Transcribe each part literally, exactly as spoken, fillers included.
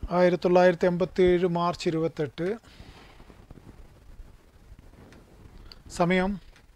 ആയിരത്തി തൊള്ളായിരത്തി എൺപത്തി ഏഴ് മാർച്ച് ഇരുപത്തെട്ട്. സമയം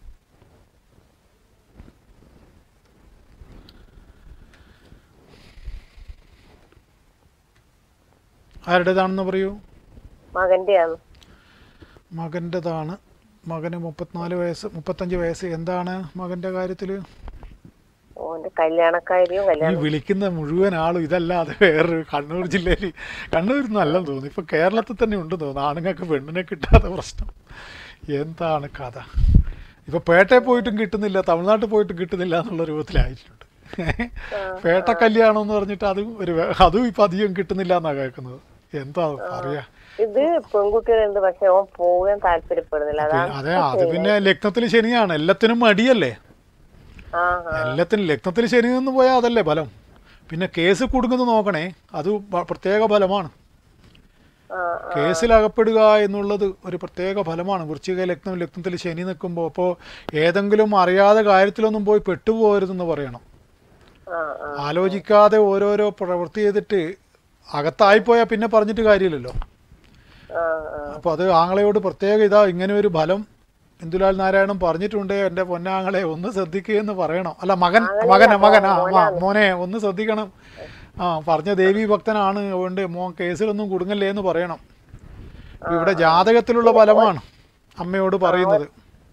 ആരുടേതാണെന്ന് പറയൂ. മകന്റെയാണ്. മകൻ്റെതാണ്. മകന് മുപ്പത്തിനാല് വയസ്സ് മുപ്പത്തഞ്ച് വയസ്സ്. എന്താണ് മകന്റെ കാര്യത്തില്? കല്യാണക്കാരിയും ഈ വിളിക്കുന്ന മുഴുവൻ ആളും ഇതല്ലാതെ വേറൊരു കണ്ണൂർ ജില്ലയിൽ, കണ്ണൂരിൽ നിന്നല്ലെന്ന് തോന്നുന്നു, ഇപ്പൊ കേരളത്തിൽ തന്നെ ഉണ്ടെന്ന് തോന്നുന്നു ആണുങ്ങൾക്ക് പെണ്ണിനെ കിട്ടാത്ത പ്രശ്നം. എന്താണ് കഥ? ഇപ്പൊ പേട്ടയിൽ പോയിട്ടും കിട്ടുന്നില്ല, തമിഴ്നാട്ടിൽ പോയിട്ടും കിട്ടുന്നില്ല എന്നുള്ള രൂപത്തിലായിട്ടുണ്ട്. പേട്ട കല്യാണം എന്ന് പറഞ്ഞിട്ട് അതും ഒരു അതും ഇപ്പൊ അധികം കിട്ടുന്നില്ല എന്നാ കേൾക്കുന്നത്. എന്താ പറയാ? ഇത് പെൺകുട്ടികളുണ്ട്, പക്ഷെ ഓൻ പോകാൻ താല്പര്യപ്പെടുന്നില്ല. അതെ, അത് പിന്നെ ലഗ്നത്തിൽ ശനിയാണ്. എല്ലാത്തിനും മടിയല്ലേ, എല്ലാത്തിനും ലഗ്നത്തിൽ ശനി നിന്ന് പോയാൽ അതല്ലേ ഫലം. പിന്നെ കേസ് കൊടുക്കുന്നത് നോക്കണേ, അത് പ്രത്യേക ഫലമാണ്. കേസിൽ അകപ്പെടുക എന്നുള്ളത് ഒരു പ്രത്യേക ഫലമാണ്. വൃശ്ചിക ലഗ്നം ലഗ്നത്തിൽ ശനി നിൽക്കുമ്പോൾ അപ്പോൾ ഏതെങ്കിലും അറിയാതെ കാര്യത്തിലൊന്നും പോയി പെട്ടുപോകരുതെന്ന് പറയണം. ആലോചിക്കാതെ ഓരോരോ പ്രവൃത്തി ചെയ്തിട്ട് അകത്തായിപ്പോയാൽ പിന്നെ പറഞ്ഞിട്ട് കാര്യമില്ലല്ലോ. അപ്പോൾ അത് ആങ്ങളയോട് പ്രത്യേക ഇതാ ഇങ്ങനെ ഒരു ഫലം ഇന്ദുലാൽ നാരായണൻ പറഞ്ഞിട്ടുണ്ട്, എൻ്റെ പൊന്നാങ്ങളെ ഒന്ന് ശ്രദ്ധിക്കുകയെന്ന് പറയണം. അല്ല മകൻ മകന മകൻ ആ മോനെ ഒന്ന് ശ്രദ്ധിക്കണം. ആ പറഞ്ഞ ദേവി ഭക്തനാണ്, അതുകൊണ്ട് മോൻ കേസിലൊന്നും കുടുങ്ങല്ലേ എന്ന് പറയണം. ഇവിടെ ജാതകത്തിലുള്ള ഫലമാണ് അമ്മയോട് പറയുന്നത്.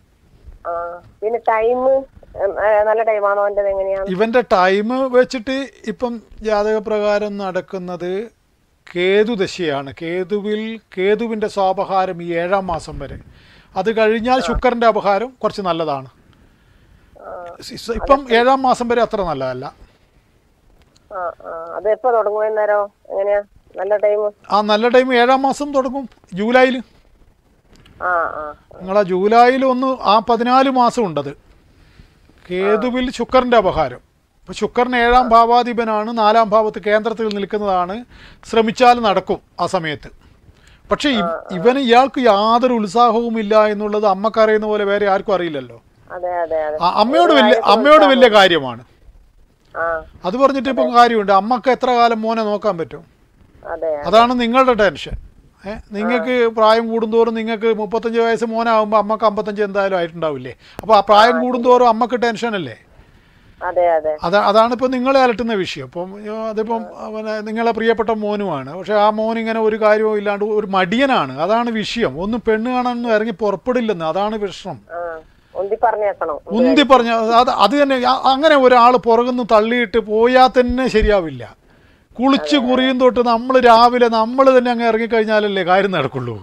ഇവന്റെ ടൈം വെച്ചിട്ട് ഇപ്പം ജാതകപ്രകാരം നടക്കുന്നത് കേതു ദശയാണ്. കേതുവിൽ കേതുവിന്റെ സ്വാപഹാരം ഈ ഏഴാം മാസം വരെ. അത് കഴിഞ്ഞാൽ ശുക്രന്റെ അപഹാരം കുറച്ച് നല്ലതാണ്. ഇപ്പം ഏഴാം മാസം വരെ അത്ര നല്ലതല്ല. ആ നല്ല ടൈം ഏഴാം മാസം തുടങ്ങും ജൂലൈയിൽ. നിങ്ങളാ ജൂലൈയിൽ ഒന്ന് ആ പതിനാല് മാസം ഉണ്ടത്. കേതുവിൽ ശുക്രന്റെ അപഹാരം. അപ്പൊ ശുക്രൻ ഏഴാം ഭാവാധിപനാണ്, നാലാം ഭാവത്ത് കേന്ദ്രത്തിൽ നിൽക്കുന്നതാണ്. ശ്രമിച്ചാൽ നടക്കും ആ സമയത്ത്. പക്ഷെ ഇവന് ഇയാൾക്ക് യാതൊരു ഉത്സാഹവും ഇല്ല എന്നുള്ളത് അമ്മക്കറിയുന്ന പോലെ വേറെ ആർക്കും അറിയില്ലല്ലോ. അമ്മയോട് വലിയ അമ്മയോട് വലിയ കാര്യമാണ്. അത് പറഞ്ഞിട്ട് ഇപ്പം കാര്യമുണ്ട്. അമ്മക്ക് എത്ര കാലം മോനെ നോക്കാൻ പറ്റും? അതാണ് നിങ്ങളുടെ ടെൻഷൻ. ഏഹ് നിങ്ങൾക്ക് പ്രായം കൂടുന്തോറും നിങ്ങൾക്ക് മുപ്പത്തഞ്ച് വയസ്സ് മോനാകുമ്പോൾ അമ്മക്ക് അമ്പത്തഞ്ച് എന്തായാലും ആയിട്ടുണ്ടാവില്ലേ? അപ്പൊ ആ പ്രായം കൂടുന്തോറും അമ്മക്ക് ടെൻഷൻ അല്ലേ? അതാ അതാണ് ഇപ്പം നിങ്ങളെ അലട്ടുന്ന വിഷയം. അപ്പം അതിപ്പം പിന്നെ നിങ്ങളെ പ്രിയപ്പെട്ട മോനുമാണ്, പക്ഷെ ആ മോൻ ഇങ്ങനെ ഒരു കാര്യവും ഇല്ലാണ്ട് ഒരു മടിയനാണ്. അതാണ് വിഷയം. ഒന്നും പെണ്ണ് കാണാനൊന്നും ഇറങ്ങി പുറപ്പെടില്ലെന്ന്, അതാണ് പ്രശ്നം. ഉന്തി പറഞ്ഞ അത് അത് തന്നെ. അങ്ങനെ ഒരാൾ പുറകുന്ന് തള്ളിയിട്ട് പോയാൽ തന്നെ ശരിയാവില്ല. കുളിച്ച് കുറിയും തൊട്ട് നമ്മൾ രാവിലെ നമ്മൾ തന്നെ അങ്ങ് ഇറങ്ങിക്കഴിഞ്ഞാലല്ലേ കാര്യം നടക്കുള്ളൂ.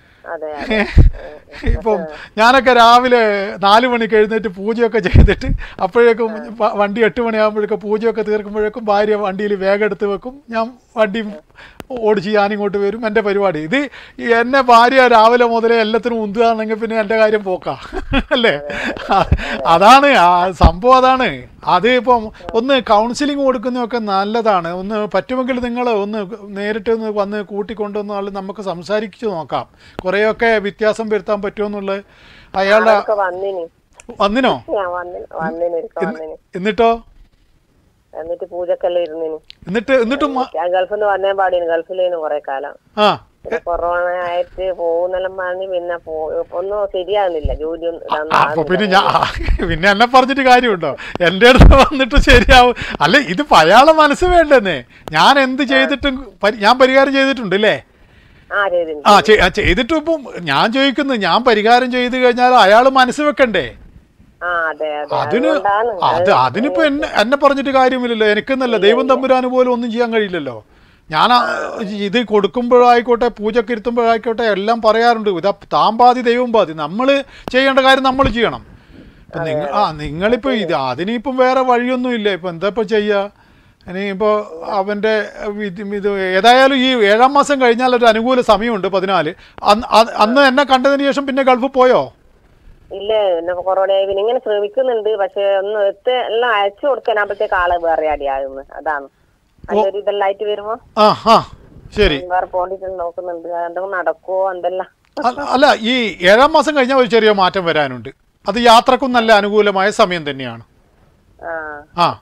ഇപ്പം ഞാനൊക്കെ രാവിലെ നാല് മണിക്ക് എഴുന്നേറ്റ് പൂജയൊക്കെ ചെയ്തിട്ട് അപ്പോഴേക്കും വണ്ടി എട്ട് മണിയാകുമ്പോഴേക്കും പൂജയൊക്കെ തീർക്കുമ്പോഴേക്കും ഭാര്യ വണ്ടിയിൽ വേഗം എടുത്ത് വെക്കും. ഞാൻ വണ്ടി ഓടിച്ച് ഞാനിങ്ങോട്ട് വരും. എൻ്റെ പരിപാടി ഇത്. എന്നെ ഭാര്യ രാവിലെ മുതലേ എല്ലാത്തിനും ഉന്തുകയാണെങ്കിൽ പിന്നെ എൻ്റെ കാര്യം പോക്കാ അല്ലേ? അതാണ് ആ സംഭവം. അതാണ് അത്. ഇപ്പം ഒന്ന് കൗൺസിലിംഗ് കൊടുക്കുന്നതൊക്കെ നല്ലതാണ്. ഒന്ന് പറ്റുമെങ്കിൽ നിങ്ങൾ ഒന്ന് നേരിട്ട് ഒന്ന് വന്ന് കൂട്ടിക്കൊണ്ടുവന്നാൽ നമുക്ക് സംസാരിച്ചു നോക്കാം. കുറേയൊക്കെ വ്യത്യാസം വരുത്താൻ പറ്റുമെന്നുള്ളത്. അയാളുടെ വന്നിനോ? എന്നിട്ടോ? എന്നിട്ട് പൂജക്കെല്ലാം ഇരുന്നിന്. എന്നിട്ട് എന്നിട്ടും ഗൾഫിൽ നിന്ന് വന്നേ പാടിന്. ഗൾഫിലേന് കുറെ കാലം. കൊറോണ ആയിട്ട് പോകുന്നെല്ലാം പറഞ്ഞ് പിന്നെ ഒന്നും ശരിയാകുന്നില്ല. ജോലി പിന്നെ ഞാൻ പിന്നെ എന്നെ പറഞ്ഞിട്ട് കാര്യമുണ്ടോ? എൻ്റെ അടുത്ത് വന്നിട്ട് ശരിയാവും. അല്ല ഇതിപ്പോ അയാളെ മനസ്സ് വേണ്ടെന്നേ. ഞാൻ എന്ത് ചെയ്തിട്ടും ഞാൻ പരിഹാരം ചെയ്തിട്ടുണ്ട് അല്ലേ? ആ ചെയ്തിട്ടും ഇപ്പം ഞാൻ ചോദിക്കുന്നു, ഞാൻ പരിഹാരം ചെയ്ത് കഴിഞ്ഞാൽ അയാൾ മനസ്സ് വെക്കണ്ടേ? അതിന് അത് അതിനിപ്പോ എന്നെ എന്നെ പറഞ്ഞിട്ട് കാര്യമില്ലല്ലോ. എനിക്കെന്നല്ല, ദൈവം തമ്പുരാന് പോലും ഒന്നും ചെയ്യാൻ കഴിയില്ലല്ലോ. ഞാൻ ഇത് കൊടുക്കുമ്പോഴായിക്കോട്ടെ പൂജക്ക് ഇരുത്തുമ്പോഴായിക്കോട്ടെ എല്ലാം പറയാറുണ്ട്. ഇതാ താൻ പാതി ദൈവം പാതി. നമ്മൾ ചെയ്യേണ്ട കാര്യം നമ്മൾ ചെയ്യണം. ഇപ്പം നിങ്ങൾ ആ നിങ്ങളിപ്പോൾ ഇത് അതിനിപ്പം വേറെ വഴിയൊന്നും ഇല്ല. ഇപ്പം എന്താ ഇപ്പം ചെയ്യുക? ഇനിയിപ്പോൾ അവൻ്റെ ഇത് ഏതായാലും ഈ ഏഴാം മാസം കഴിഞ്ഞാൽ ഒരു അനുകൂല സമയമുണ്ട് പതിനാല്. അന്ന് അന്ന് എന്നെ കണ്ടതിന് ശേഷം പിന്നെ ഗൾഫിൽ പോയോ? ഇല്ല, എന്നെ കൊറോണ പിന്നെ ഇങ്ങനെ ശ്രമിക്കുന്നുണ്ട്. പക്ഷെ ഒന്ന് എത്ത് എല്ലാം അയച്ചു കൊടുക്കാനാകുമ്പോഴത്തേക്ക് ആള് വേറെ അടിയാകുന്നു. അതാണ് നല്ലൊരു ഇതെല്ലാം ആയിട്ട് വരുമ്പോ ശരി വേറെ പോണ്ടിട്ട് നോക്കുന്നുണ്ട്. എന്തെങ്കിലും നടക്കുവോ എന്തെല്ലാം. അല്ല, ഈ ഏഴാം മാസം കഴിഞ്ഞാൽ ഒരു ചെറിയ മാറ്റം വരാനുണ്ട്. അത് യാത്രക്കും നല്ല അനുകൂലമായ സമയം തന്നെയാണ്. ആ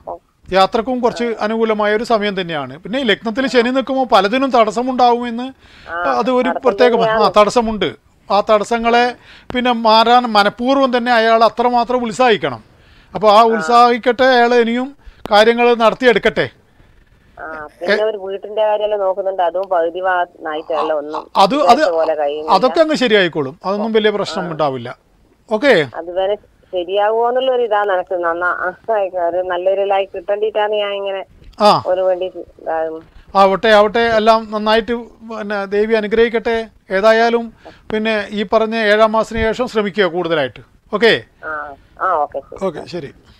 യാത്രക്കും കുറച്ച് അനുകൂലമായ ഒരു സമയം തന്നെയാണ്. പിന്നെ ഈ ലഗ്നത്തിൽ ശനി നിൽക്കുമ്പോൾ പലതിനും തടസ്സമുണ്ടാവുമെന്ന് അത് ഒരു പ്രത്യേക ആ തടസ്സമുണ്ട്. ആ തടസ്സങ്ങളെ പിന്നെ മാറാൻ മനഃപൂർവ്വം തന്നെ അയാൾ അത്രമാത്രം ഉത്സാഹിക്കണം. അപ്പോൾ ആ ഉത്സാഹിക്കട്ടെ, അയാൾ ഇനിയും കാര്യങ്ങൾ നടത്തിയെടുക്കട്ടെ. അത് അത് അതൊക്കെ അങ്ങ് ശരിയായിക്കോളും. അതൊന്നും വലിയ പ്രശ്നം ഉണ്ടാവില്ല. ഓക്കെ, ശരിയാവുമോന്നുള്ള ഒരു ഇതാണ് എനിക്ക് നന്നാ നല്ലൊരു ലൈഫ് കിട്ടേണ്ടിട്ടാണ് ഞാൻ ഇങ്ങനെ ഒരു വേണ്ടി. ആവട്ടെ ആവട്ടെ എല്ലാം നന്നായിട്ട് പിന്നെ ദേവി അനുഗ്രഹിക്കട്ടെ. ഏതായാലും പിന്നെ ഈ പറഞ്ഞ ഏഴാം മാസത്തിന് ശേഷം ശ്രമിക്കുക കൂടുതലായിട്ട്. ഓക്കെ ഓക്കെ ഓക്കെ ശരി.